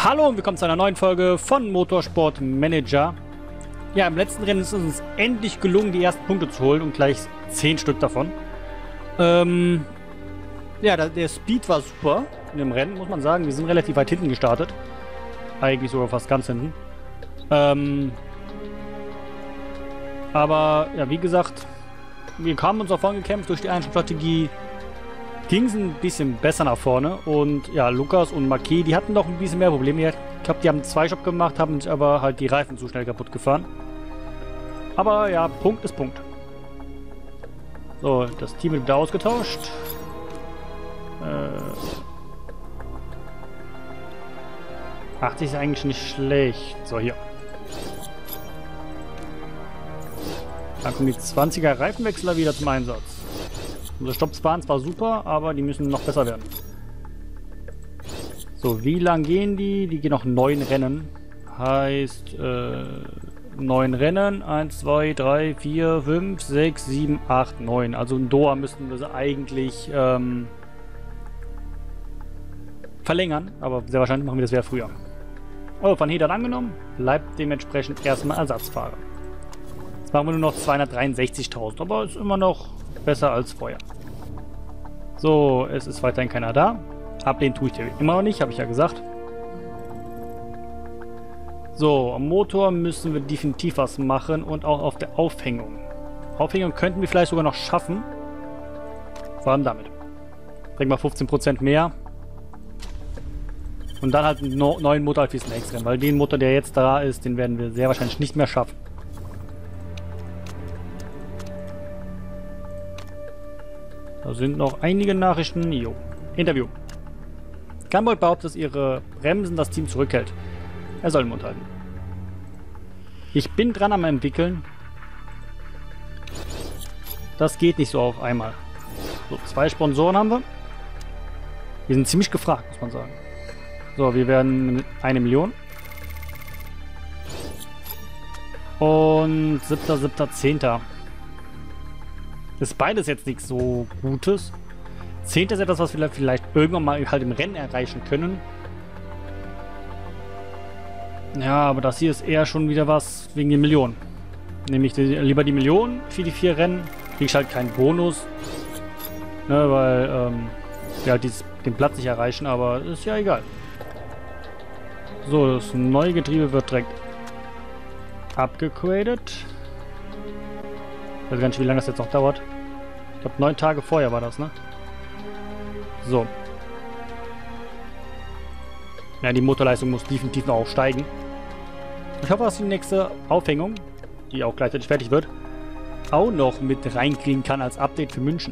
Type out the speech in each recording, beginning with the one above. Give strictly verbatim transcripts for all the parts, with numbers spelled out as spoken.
Hallo und willkommen zu einer neuen Folge von Motorsport Manager. Ja, im letzten Rennen ist es uns endlich gelungen, die ersten Punkte zu holen und gleich zehn Stück davon. Ähm, ja, der, der Speed war super in dem Rennen, muss man sagen. Wir sind relativ weit hinten gestartet. Eigentlich sogar fast ganz hinten. Ähm, aber, ja, wie gesagt, wir kamen uns auch vorne gekämpft durch die Einstellstrategie. Ging es ein bisschen besser nach vorne und ja, Lukas und Marquis, die hatten doch ein bisschen mehr Probleme. Ich glaube, die haben zwei Stopp gemacht, haben sich aber halt die Reifen zu schnell kaputt gefahren. Aber ja, Punkt ist Punkt. So, das Team wird wieder ausgetauscht. Äh, achtzig ist eigentlich nicht schlecht. So, hier. Dann kommen die zwanziger Reifenwechsler wieder zum Einsatz. Unsere Stopps waren zwar super, aber die müssen noch besser werden. So, wie lang gehen die? Die gehen noch neun Rennen. Heißt, äh, neun Rennen. eins, zwei, drei, vier, fünf, sechs, sieben, acht, neun. Also in Doha müssten wir sie eigentlich ähm, verlängern. Aber sehr wahrscheinlich machen wir das wieder früher. Oh, Van Heet hat angenommen. Bleibt dementsprechend erstmal Ersatzfahrer. Jetzt machen wir nur noch zweihundertdreiundsechzigtausend. Aber ist immer noch besser als vorher. So, es ist weiterhin keiner da. Ablehnen tue ich dir immer noch nicht, habe ich ja gesagt. So, am Motor müssen wir definitiv was machen und auch auf der Aufhängung. Aufhängung könnten wir vielleicht sogar noch schaffen. Vor allem damit. Denk mal fünfzehn Prozent mehr. Und dann halt einen no neuen Motor fürs nächste Rennen, weil den Motor, der jetzt da ist, den werden wir sehr wahrscheinlich nicht mehr schaffen. Da sind noch einige Nachrichten. Jo. Interview. Gambold behauptet, dass ihre Bremsen das Team zurückhält. Er soll den Mund halten. Ich bin dran am entwickeln. Das geht nicht so auf einmal. So, zwei Sponsoren haben wir. Wir sind ziemlich gefragt, muss man sagen. So, wir werden mit eine Million. Und siebter, siebter, zehnter Ist beides jetzt nichts so Gutes. Zehnter ist etwas, was wir vielleicht irgendwann mal halt im Rennen erreichen können. Ja, aber das hier ist eher schon wieder was wegen den Millionen. Nämlich die, lieber die Millionen für die vier Rennen. Krieg ich halt keinen Bonus. Ne, weil ähm, wir halt dieses, den Platz nicht erreichen, aber ist ja egal. So, das neue Getriebe wird direkt abgegradet. Ich weiß gar nicht, wie lange das jetzt noch dauert. Ich glaube, neun Tage vorher war das, ne? So. Ja, die Motorleistung muss definitiv noch aufsteigen. Ich hoffe, dass die nächste Aufhängung, die auch gleichzeitig fertig wird, auch noch mit reinkriegen kann als Update für München.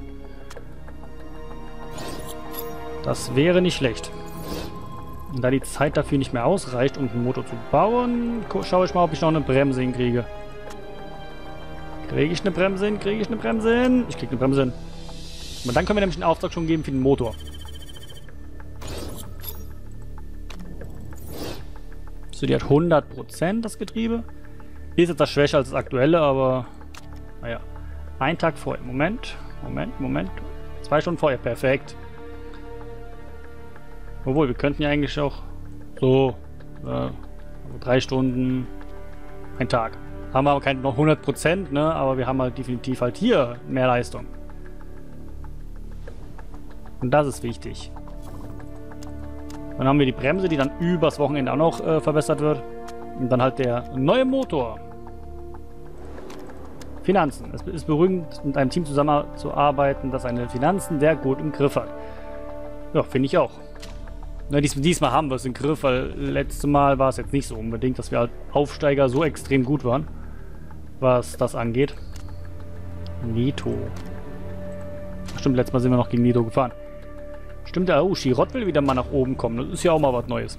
Das wäre nicht schlecht. Und da die Zeit dafür nicht mehr ausreicht, um den Motor zu bauen, schaue ich mal, ob ich noch eine Bremse hinkriege. Kriege ich eine Bremse hin? Kriege ich eine Bremse hin? Ich kriege eine Bremse hin. Und dann können wir nämlich einen Auftrag schon geben für den Motor. So, die hat hundert Prozent das Getriebe. Ist etwas schwächer als das aktuelle, aber naja. Ein Tag vorher. Moment, Moment, Moment. Zwei Stunden vorher. Perfekt. Obwohl, wir könnten ja eigentlich auch so äh, also drei Stunden, ein Tag. Haben wir aber keine noch hundert Prozent, ne? Aber wir haben halt definitiv halt hier mehr Leistung. Und das ist wichtig. Dann haben wir die Bremse, die dann übers Wochenende auch noch äh, verbessert wird. Und dann halt der neue Motor. Finanzen. Es ist beruhigend, mit einem Team zusammenzuarbeiten, das seine Finanzen sehr gut im Griff hat. Ja, finde ich auch. Na, dies, diesmal haben wir es im Griff, weil letztes Mal war es jetzt nicht so unbedingt, dass wir als Aufsteiger so extrem gut waren, was das angeht. Nito. Stimmt, letztes Mal sind wir noch gegen Nito gefahren. Stimmt, ja, oh, Chirot will wieder mal nach oben kommen. Das ist ja auch mal was Neues.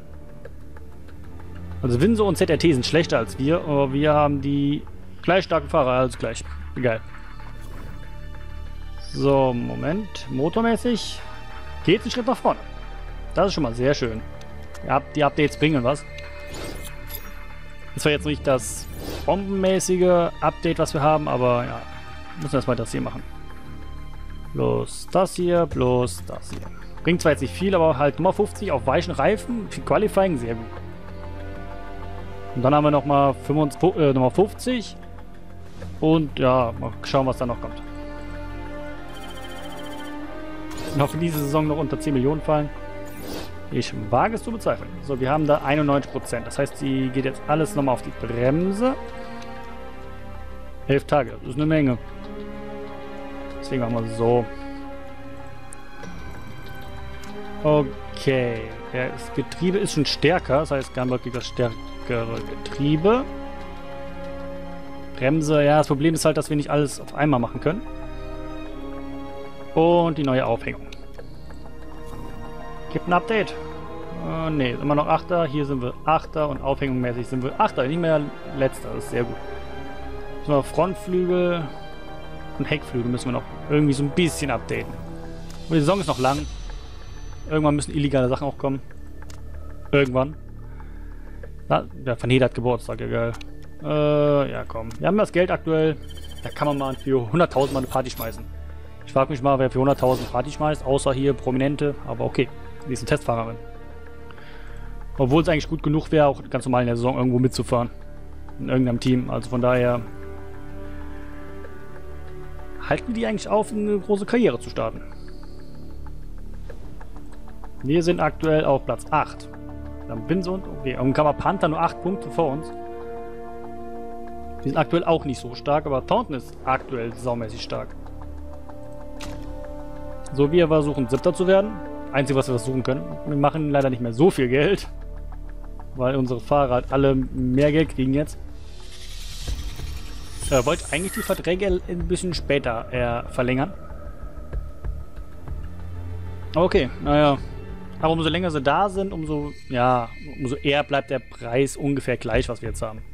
Also Winso und Z R T sind schlechter als wir, aber wir haben die gleich starken Fahrer, also gleich. Egal. So, Moment. Motormäßig geht einen Schritt nach vorne. Das ist schon mal sehr schön. Die Updates bringen was. Das war jetzt nicht das bombenmäßige Update, was wir haben, aber ja, müssen wir erstmal das hier machen. Bloß das hier, bloß das hier. Bringt zwar jetzt nicht viel, aber halt Nummer fünfzig auf weichen Reifen. Für Qualifying sehr gut. Und dann haben wir nochmal äh, Nummer fünfzig. Und ja, mal schauen, was da noch kommt. Noch für diese Saison noch unter zehn Millionen fallen. Ich wage es zu bezweifeln. So, wir haben da einundneunzig Prozent. Das heißt, die geht jetzt alles nochmal auf die Bremse. Elf Tage, das ist eine Menge. Deswegen machen wir so. Okay. Ja, das Getriebe ist schon stärker. Das heißt, Gunboat kriegt das stärkere Getriebe. Bremse, ja, das Problem ist halt, dass wir nicht alles auf einmal machen können. Und die neue Aufhängung. Gibt ein Update. Äh, ne, immer noch Achter. Hier sind wir Achter und aufhängungsmäßig sind wir Achter, nicht mehr Letzter. Das ist sehr gut. Müssen wir Frontflügel und Heckflügel müssen wir noch irgendwie so ein bisschen updaten. Aber die Saison ist noch lang. Irgendwann müssen illegale Sachen auch kommen. Irgendwann. Na, der Van Hede hat Geburtstag, ja geil. Äh, ja komm. Wir haben das Geld aktuell. Da kann man mal für hunderttausend mal eine Party schmeißen. Ich frage mich mal, wer für hunderttausend Party schmeißt, außer hier Prominente. Aber okay, die ist eine Testfahrerin. Obwohl es eigentlich gut genug wäre, auch ganz normal in der Saison irgendwo mitzufahren. In irgendeinem Team. Also von daher halten die eigentlich auf, eine große Karriere zu starten. Wir sind aktuell auf Platz acht. Dann Binse und okay. Und Kammer Panther nur acht Punkte vor uns. Die sind aktuell auch nicht so stark, aber Thornton ist aktuell saumäßig stark. So, wir versuchen Siebter zu werden. Einzige, was wir versuchen können. Wir machen leider nicht mehr so viel Geld. Weil unsere Fahrer halt alle mehr Geld kriegen jetzt. Äh, wollte eigentlich die Verträge ein bisschen später äh, verlängern. Okay, naja. Aber umso länger sie da sind, umso, ja, umso eher bleibt der Preis ungefähr gleich, was wir jetzt haben.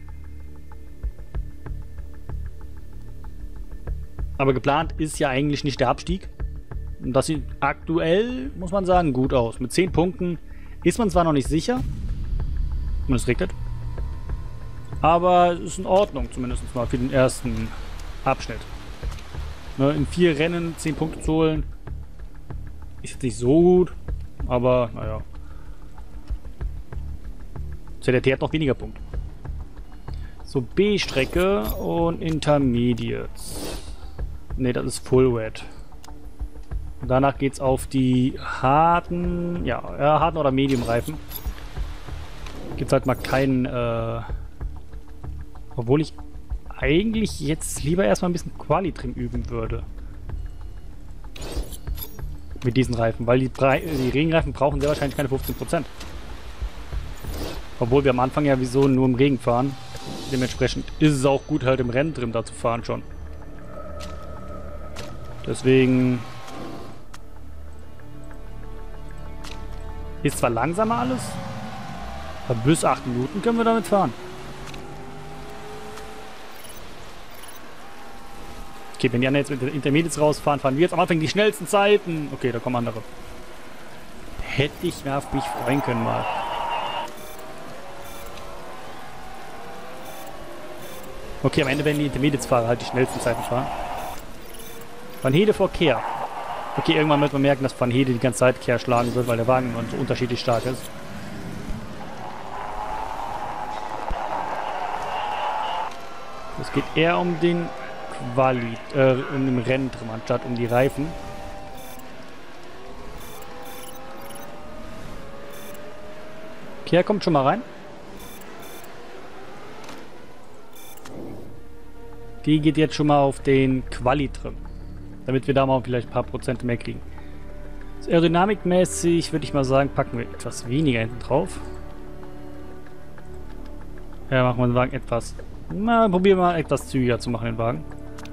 Aber geplant ist ja eigentlich nicht der Abstieg. Und das sieht aktuell, muss man sagen, gut aus. Mit zehn Punkten ist man zwar noch nicht sicher. Und es regnet. Aber es ist in Ordnung, zumindest mal für den ersten Abschnitt. Ne, in vier Rennen zehn Punkte zu holen, ist jetzt nicht so gut. Aber, naja. Z R T hat noch weniger Punkte. So, B-Strecke und Intermediates. Ne, das ist Full Wet. Und danach geht's auf die harten, ja, ja harten oder Medium-Reifen. Gibt's halt mal keinen, äh, obwohl ich eigentlich jetzt lieber erstmal ein bisschen Quali-Trim üben würde. Mit diesen Reifen, weil die, die Regenreifen brauchen sehr wahrscheinlich keine fünfzehn Prozent. Obwohl wir am Anfang ja wieso nur im Regen fahren. Dementsprechend ist es auch gut, halt im Rennen drin da zu fahren schon. Deswegen ist zwar langsamer alles, aber bis acht Minuten können wir damit fahren. Okay, wenn die anderen jetzt mit den Intermediates rausfahren, fahren wir jetzt am Anfang die schnellsten Zeiten. Okay, da kommen andere. Hätte ich mir auf mich freuen können mal. Okay, am Ende werden die Intermediates-Fahrer halt die schnellsten Zeiten fahren. Van Hede vor Kehr. Okay, irgendwann wird man merken, dass Van Hede die ganze Zeit Kehr schlagen wird, weil der Wagen so unterschiedlich stark ist. Es geht eher um den Quali, äh, um den Rennen drin, anstatt um die Reifen. Kehr kommt schon mal rein. Die geht jetzt schon mal auf den Quali-Trim. Damit wir da mal vielleicht ein paar Prozent mehr kriegen. So, aerodynamikmäßig würde ich mal sagen, packen wir etwas weniger hinten drauf. Ja, machen wir den Wagen etwas. Na, probieren wir mal etwas zügiger zu machen, den Wagen.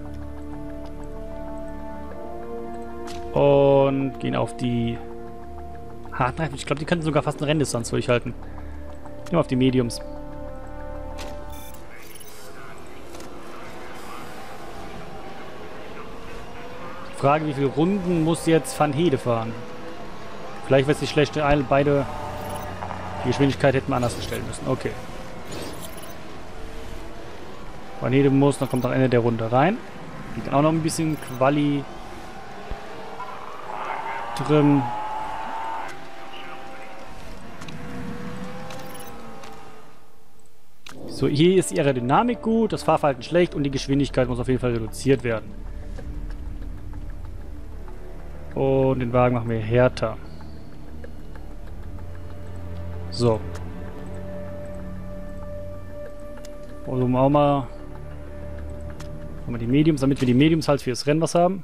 Und gehen auf die harten Reifen. Ich glaube, die könnten sogar fast eine Renndistanz durchhalten. Gehen wir auf die Mediums. Frage, wie viele Runden muss jetzt Van Hede fahren? Vielleicht wird es nicht schlecht, beide die Geschwindigkeit hätten wir anders gestellt müssen. Okay. Van Hede muss, dann kommt am Ende der Runde rein. Liegt auch noch ein bisschen Quali drin. So, hier ist die Aerodynamik gut, das Fahrverhalten schlecht und die Geschwindigkeit muss auf jeden Fall reduziert werden. Und den Wagen machen wir härter. So. Und um auch mal... Haben wir die Mediums, damit wir die Mediums halt für das Rennen was haben.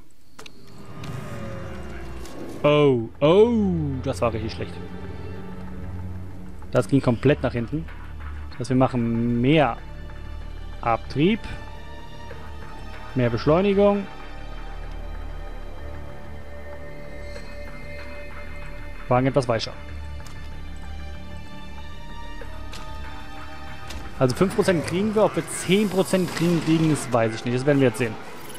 Oh, oh, das war richtig schlecht. Das ging komplett nach hinten. Das heißt, wir machen mehr Abtrieb. Mehr Beschleunigung. Wagen etwas weicher. Also fünf Prozent kriegen wir, ob wir zehn Prozent kriegen, kriegen, das weiß ich nicht. Das werden wir jetzt sehen.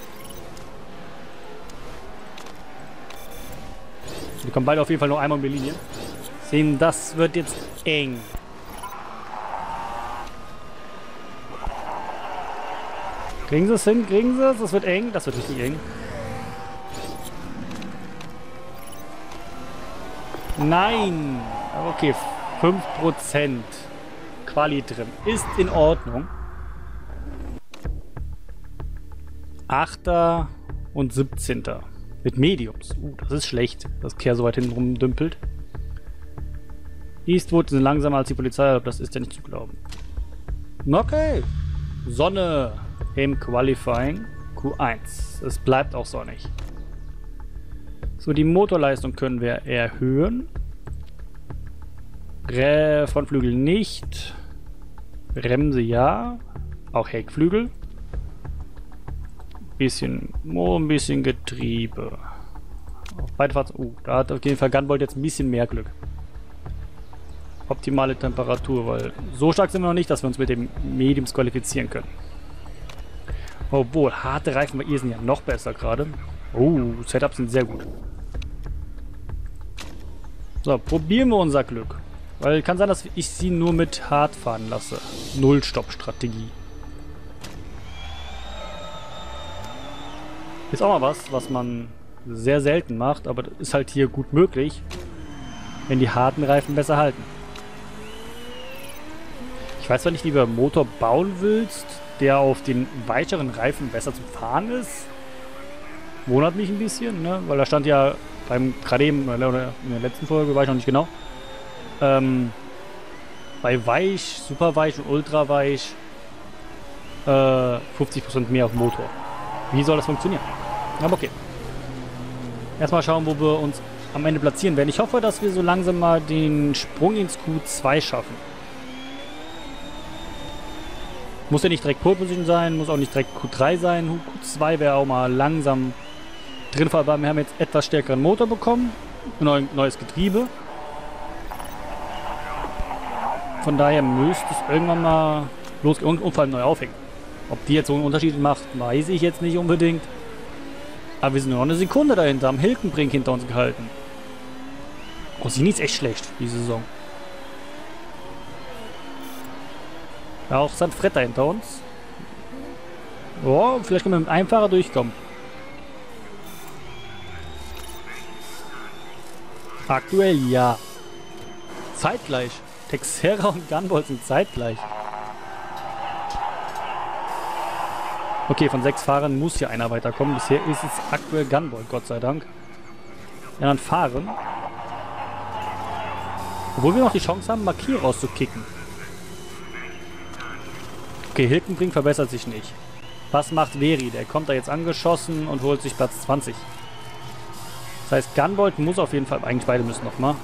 Wir kommen beide auf jeden Fall noch einmal um die Linie. Sehen, das wird jetzt eng. Kriegen sie es hin? Kriegen sie es? Das wird eng. Das wird richtig eng. Nein! Okay, fünf Prozent. Quali drin. Ist in Ordnung. Achter und siebzehnter Mit Mediums. Uh, das ist schlecht, dass Kehr so weit hinten rumdümpelt. Eastwood sind langsamer als die Polizei, aber das ist ja nicht zu glauben. Okay. Sonne im Qualifying. Q eins. Es bleibt auch sonnig. So, die Motorleistung können wir erhöhen. Re Frontflügel nicht. Bremse ja. Auch Heckflügel. Bisschen, oh, ein bisschen Getriebe. Auf beide Fahrzeuge. Uh, da hat auf jeden Fall Gunvolt jetzt ein bisschen mehr Glück. Optimale Temperatur, weil so stark sind wir noch nicht, dass wir uns mit dem Mediums qualifizieren können. Obwohl, harte Reifen bei ihr sind ja noch besser gerade. Oh, Setups sind sehr gut. So, probieren wir unser Glück. Weil kann sein, dass ich sie nur mit hart fahren lasse. Null-Stopp-Strategie. Ist auch mal was, was man sehr selten macht, aber das ist halt hier gut möglich, wenn die harten Reifen besser halten. Ich weiß zwar nicht, wie du einen Motor bauen willst, der auf den weicheren Reifen besser zu fahren ist. Wundert mich ein bisschen, ne? Weil da stand ja beim gerade eben, oder in der letzten Folge, weiß ich noch nicht genau, ähm, bei weich, super weich und ultra weich äh, fünfzig Prozent mehr auf dem Motor. Wie soll das funktionieren? Aber okay. Erstmal schauen, wo wir uns am Ende platzieren werden. Ich hoffe, dass wir so langsam mal den Sprung ins Q zwei schaffen. Muss ja nicht direkt Pole Position sein, muss auch nicht direkt Q drei sein. Q zwei wäre auch mal langsam drin, aber wir haben jetzt etwas stärkeren Motor bekommen. Ein neues Getriebe. Von daher müsste es irgendwann mal losgehen und, und vor allem neu aufhängen. Ob die jetzt so einen Unterschied macht, weiß ich jetzt nicht unbedingt. Aber wir sind nur noch eine Sekunde dahinter, haben Hilkenbrink hinter uns gehalten. Rossini ist echt schlecht, diese Saison. Ja, auch Sanfretta hinter uns. Oh, vielleicht können wir mit einem Fahrer durchkommen. Aktuell ja. Zeitgleich. Texera und Gunvolt sind zeitgleich. Okay, von sechs Fahrern muss hier einer weiterkommen. Bisher ist es aktuell Gunvolt, Gott sei Dank. Ja, dann fahren. Obwohl wir noch die Chance haben, Marquis rauszukicken. Okay, Hilkenbrink verbessert sich nicht. Was macht Veri? Der kommt da jetzt angeschossen und holt sich Platz zwanzig. Das heißt, Gunvolt muss auf jeden Fall... Eigentlich beide müssen nochmal.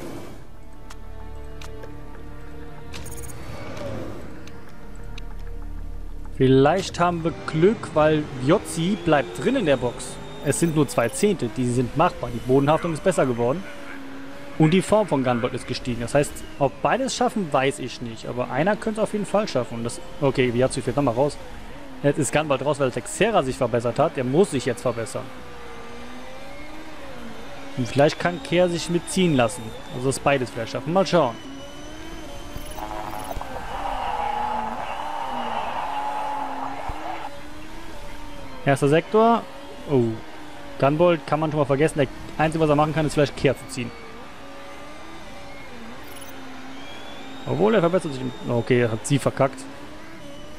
Vielleicht haben wir Glück, weil Jotzi bleibt drin in der Box. Es sind nur zwei Zehntel, die sind machbar. Die Bodenhaftung ist besser geworden. Und die Form von Gunvolt ist gestiegen. Das heißt, ob beides schaffen, weiß ich nicht. Aber einer könnte es auf jeden Fall schaffen. Das, okay, Jotzi fährt nochmal raus. Jetzt ist Gunvolt raus, weil Texera sich verbessert hat. Der muss sich jetzt verbessern. Und vielleicht kann Kehr sich mitziehen lassen. Also das beides vielleicht schaffen. Mal schauen. Erster Sektor. Oh. Gunvolt kann man schon mal vergessen. Der Einzige, was er machen kann, ist vielleicht Kehr zu ziehen. Obwohl, er verbessert sich. Okay, er hat sie verkackt.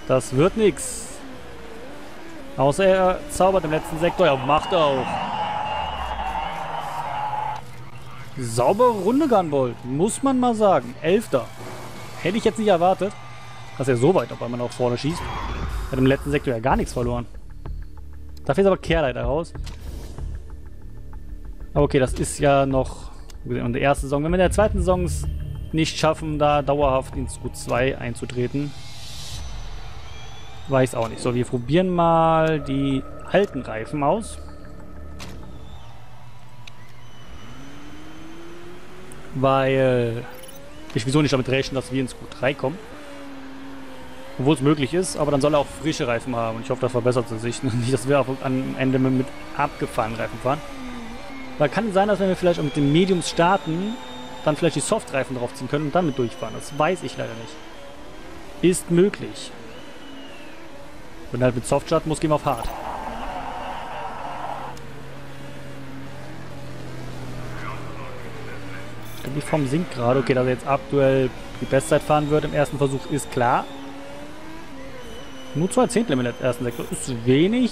Das wird nix. Außer er zaubert im letzten Sektor. Ja, macht er auch. Saubere Runde, Gunvolt. Muss man mal sagen. Elfter. Hätte ich jetzt nicht erwartet, dass er so weit auf einmal nach vorne schießt. Er hat im letzten Sektor ja gar nichts verloren. Dafür ist aber Kehrleiter raus. Aber okay, das ist ja noch unsere erste Saison. Wenn wir in der zweiten Saison es nicht schaffen, da dauerhaft ins Q zwei einzutreten, weiß auch nicht. So, wir probieren mal die alten Reifen aus. Weil ich wieso nicht damit rechnen, dass wir ins Q drei kommen. Obwohl es möglich ist, aber dann soll er auch frische Reifen haben. Und ich hoffe, das verbessert sie sich. Nicht, dass wir am Ende mit abgefahrenen Reifen fahren. Weil kann sein, dass wenn wir vielleicht auch mit den Mediums starten, dann vielleicht die Softreifen draufziehen können und damit durchfahren. Das weiß ich leider nicht. Ist möglich. Wenn er halt mit Soft starten muss, gehen wir auf Hard. Ich glaube, die Form sinkt gerade. Okay, dass er jetzt aktuell die Bestzeit fahren wird im ersten Versuch, ist klar. Nur zwei Zehntel im ersten Sektor. Ist wenig.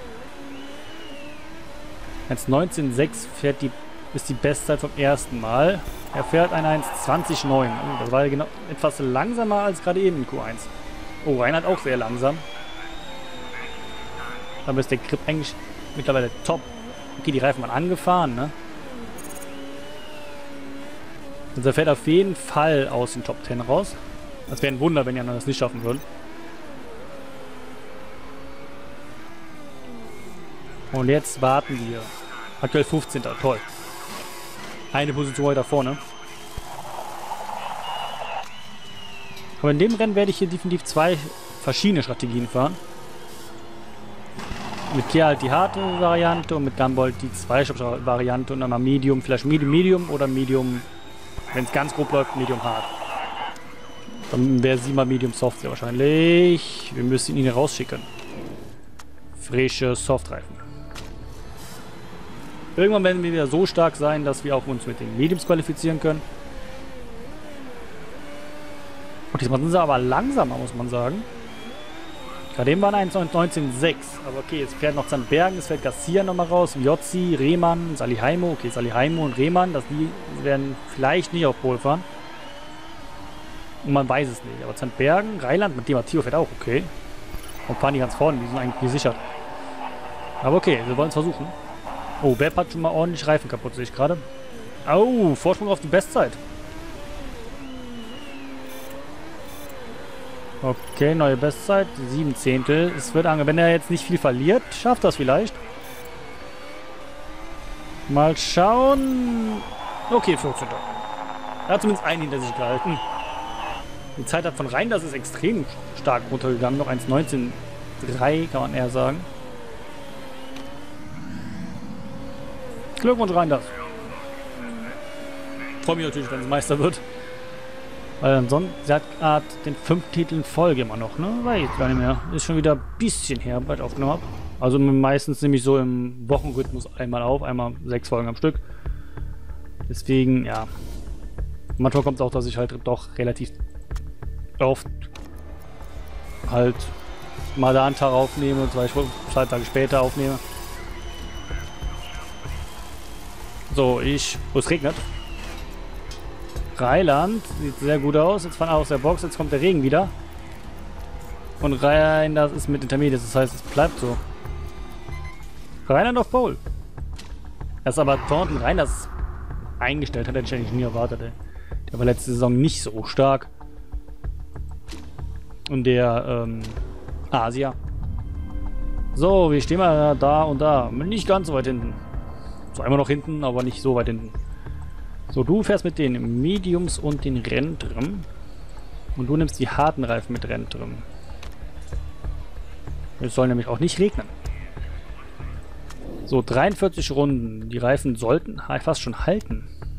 eins neunzehn Komma sechs fährt die, ist die Bestzeit vom ersten Mal. Er fährt ein eins zwanzig Komma neun. Das war genau etwas langsamer als gerade eben in Q eins. Oh, Reinhard auch sehr langsam. Aber ist der Grip eigentlich mittlerweile top. Okay, die Reifen waren angefahren, ne? Also er fährt auf jeden Fall aus den Top zehn raus. Das wäre ein Wunder, wenn die anderen das nicht schaffen würden. Und jetzt warten wir. Aktuell fünfzehnter Toll. Eine Position weiter vorne. Aber in dem Rennen werde ich hier definitiv zwei verschiedene Strategien fahren. Mit Kia halt die harte Variante und mit Gunvolt die Zwei-Stopp-Variante und einmal Medium, vielleicht Medium, Medium oder Medium, wenn es ganz grob läuft, Medium hart. Dann wäre sie mal Medium Soft sehr wahrscheinlich. Wir müssen ihn hier rausschicken. Frische Softreifen. Irgendwann werden wir wieder so stark sein, dass wir auch uns mit den Mediums qualifizieren können. Und diesmal sind sie aber langsamer, muss man sagen. Gerade eben waren eins neunzehn Komma sechs. Aber okay, es fährt noch Zandbergen, es fährt Garcia nochmal raus, Viozzi, Rehmann, Saliheimo. Okay, Saliheimo und Rehmann, dass die werden vielleicht nicht auf Pole fahren. Und man weiß es nicht. Aber Zandbergen, Rheinland mit Di Matteo fährt auch okay. Und fahren die ganz vorne, die sind eigentlich gesichert. Aber okay, wir wollen es versuchen. Oh, Webb hat schon mal ordentlich Reifen kaputt, sehe ich gerade. Oh, Vorsprung auf die Bestzeit. Okay, neue Bestzeit. Sieben Zehntel. Es wird ange... Wenn er jetzt nicht viel verliert, schafft das vielleicht. Mal schauen. Okay, vierzehnter Er hat zumindest einen hinter sich gehalten. Die Zeit hat von Rhein, das ist extrem stark runtergegangen. Noch eins neunzehn Komma drei kann man eher sagen. Glückwunsch rein das. Freue mich natürlich, wenn es Meister wird. Weil ansonsten, sie hat Art den fünf Titel in Folge immer noch, ne? Weiß ich gar nicht mehr. Ist schon wieder ein bisschen her, weil ich aufgenommen habe. Also meistens nehme ich so im Wochenrhythmus einmal auf, einmal sechs Folgen am Stück. Deswegen, ja. Manchmal kommt es auch, dass ich halt doch relativ oft halt mal da einen Tag aufnehme und zwei, zwei Tage später aufnehme. So, ich... Oh, es regnet. Rheinland sieht sehr gut aus. Jetzt fahren wir aus der Box. Jetzt kommt der Regen wieder. Und Rhein, das ist mit Intermediate. Das heißt, es bleibt so. Rheinland auf Pole. Das ist aber Thornton Rhein das eingestellt hat, hätte ich eigentlich nie erwartet. Ey. Der war letzte Saison nicht so stark. Und der ähm, Asia. So, wir stehen mal da und da. Nicht ganz so weit hinten. So einmal noch hinten, aber nicht so weit hinten. So, du fährst mit den Mediums und den Renntrim. Und du nimmst die harten Reifen mit Renntrim. Es soll nämlich auch nicht regnen. So, dreiundvierzig Runden. Die Reifen sollten fast schon halten.